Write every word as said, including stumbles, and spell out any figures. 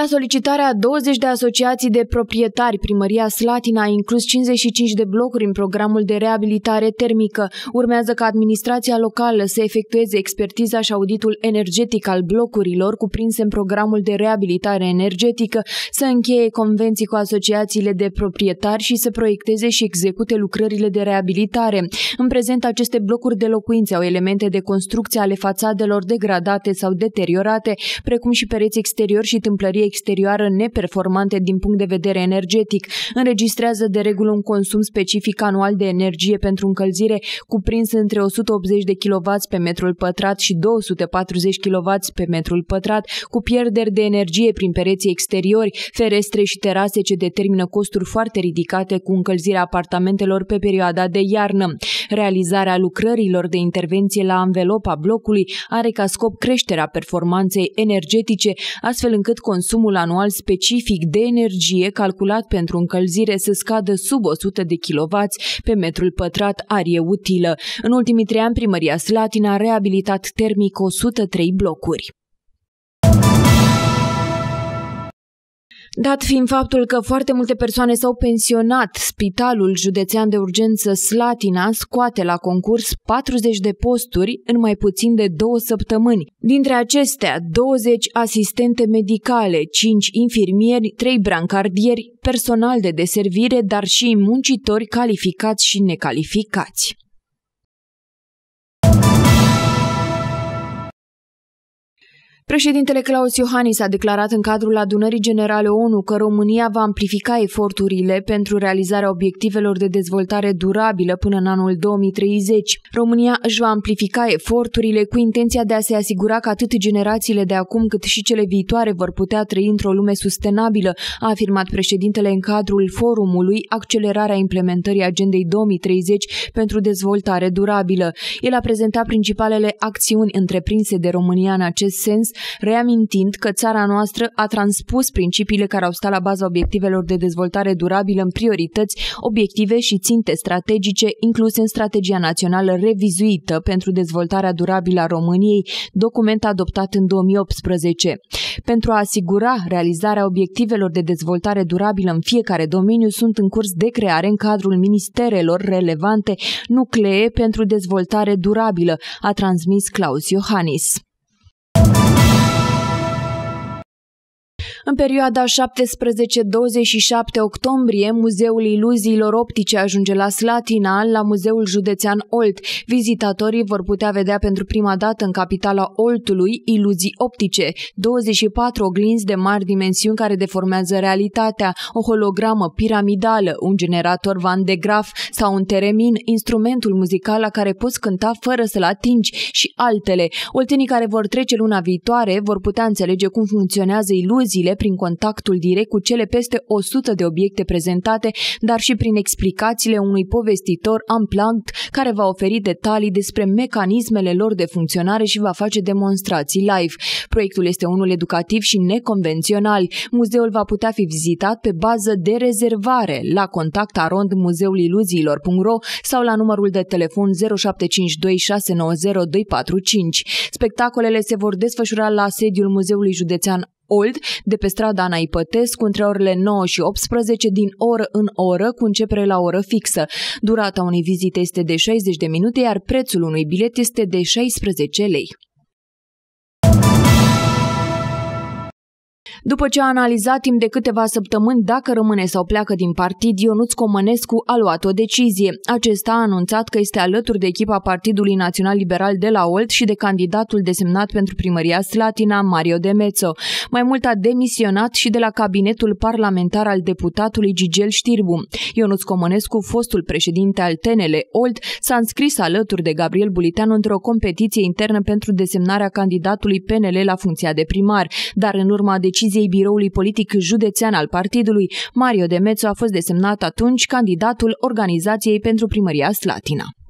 La solicitarea a douăzeci de asociații de proprietari, Primăria Slatina a inclus cincizeci și cinci de blocuri în programul de reabilitare termică. Urmează ca administrația locală să efectueze expertiza și auditul energetic al blocurilor cuprinse în programul de reabilitare energetică, să încheie convenții cu asociațiile de proprietari și să proiecteze și execute lucrările de reabilitare. În prezent, aceste blocuri de locuințe au elemente de construcție ale fațadelor degradate sau deteriorate, precum și pereți exteriori și tâmplărie exterioară neperformante din punct de vedere energetic. Înregistrează de regulă un consum specific anual de energie pentru încălzire cuprins între o sută optzeci de kilowați pe metrul pătrat și două sute patruzeci de kilowați pe metrul pătrat, cu pierderi de energie prin pereții exteriori, ferestre și terase ce determină costuri foarte ridicate cu încălzirea apartamentelor pe perioada de iarnă. Realizarea lucrărilor de intervenție la anvelopa blocului are ca scop creșterea performanței energetice, astfel încât consumul anual specific de energie calculat pentru încălzire să scadă sub o sută de kilowați pe metrul pătrat arie utilă. În ultimii trei ani, Primăria Slatina a reabilitat termic o sută trei blocuri. Dat fiind faptul că foarte multe persoane s-au pensionat, Spitalul Județean de Urgență Slatina scoate la concurs patruzeci de posturi în mai puțin de două săptămâni. Dintre acestea, douăzeci asistente medicale, cinci infirmieri, trei brancardieri, personal de deservire, dar și muncitori calificați și necalificați. Președintele Klaus Iohannis a declarat în cadrul Adunării Generale O N U că România va amplifica eforturile pentru realizarea obiectivelor de dezvoltare durabilă până în anul două mii treizeci. România își va amplifica eforturile cu intenția de a se asigura că atât generațiile de acum cât și cele viitoare vor putea trăi într-o lume sustenabilă, a afirmat președintele în cadrul forumului Accelerarea implementării Agendei două mii treizeci pentru dezvoltare durabilă. El a prezentat principalele acțiuni întreprinse de România în acest sens, reamintind că țara noastră a transpus principiile care au stat la baza obiectivelor de dezvoltare durabilă în priorități, obiective și ținte strategice incluse în Strategia Națională revizuită pentru dezvoltarea durabilă a României, document adoptat în două mii optsprezece. Pentru a asigura realizarea obiectivelor de dezvoltare durabilă în fiecare domeniu, sunt în curs de creare în cadrul ministerelor relevante nuclee pentru dezvoltare durabilă, a transmis Klaus Iohannis. În perioada șaptesprezece douăzeci și șapte octombrie, Muzeul Iluziilor Optice ajunge la Slatina, la Muzeul Județean Olt. Vizitatorii vor putea vedea pentru prima dată în capitala Oltului iluzii optice, douăzeci și patru oglinzi de mari dimensiuni care deformează realitatea, o hologramă piramidală, un generator Van de Graaff sau un teremin, instrumentul muzical la care poți cânta fără să-l atingi și altele. Oltenii care vor trece luna viitoare vor putea înțelege cum funcționează iluziile prin contactul direct cu cele peste o sută de obiecte prezentate, dar și prin explicațiile unui povestitor unplugged care va oferi detalii despre mecanismele lor de funcționare și va face demonstrații live. Proiectul este unul educativ și neconvențional. Muzeul va putea fi vizitat pe bază de rezervare la contact arond muzeuluiluziilor punct ro sau la numărul de telefon zero șapte cinci doi șase nouă zero doi patru cinci. Spectacolele se vor desfășura la sediul Muzeului Județean Olt, de pe strada Ana Ipătescu, între orele nouă și optsprezece, din oră în oră, cu începere la oră fixă. Durata unei vizite este de șaizeci de minute, iar prețul unui bilet este de șaisprezece lei. După ce a analizat timp de câteva săptămâni dacă rămâne sau pleacă din partid, Ionuț Comănescu a luat o decizie. Acesta a anunțat că este alături de echipa Partidului Național Liberal de la Olt și de candidatul desemnat pentru Primăria Slatina, Mario Demețo. Mai mult a demisionat și de la cabinetul parlamentar al deputatului Gigel Știrbu. Ionuț Comănescu, fostul președinte al T N L Olt, s-a înscris alături de Gabriel Buliteanu într-o competiție internă pentru desemnarea candidatului P N L la funcția de primar, dar în urma deciziei biroului politic județean al partidului, Mario Demețo a fost desemnat atunci candidatul organizației pentru Primăria Slatina.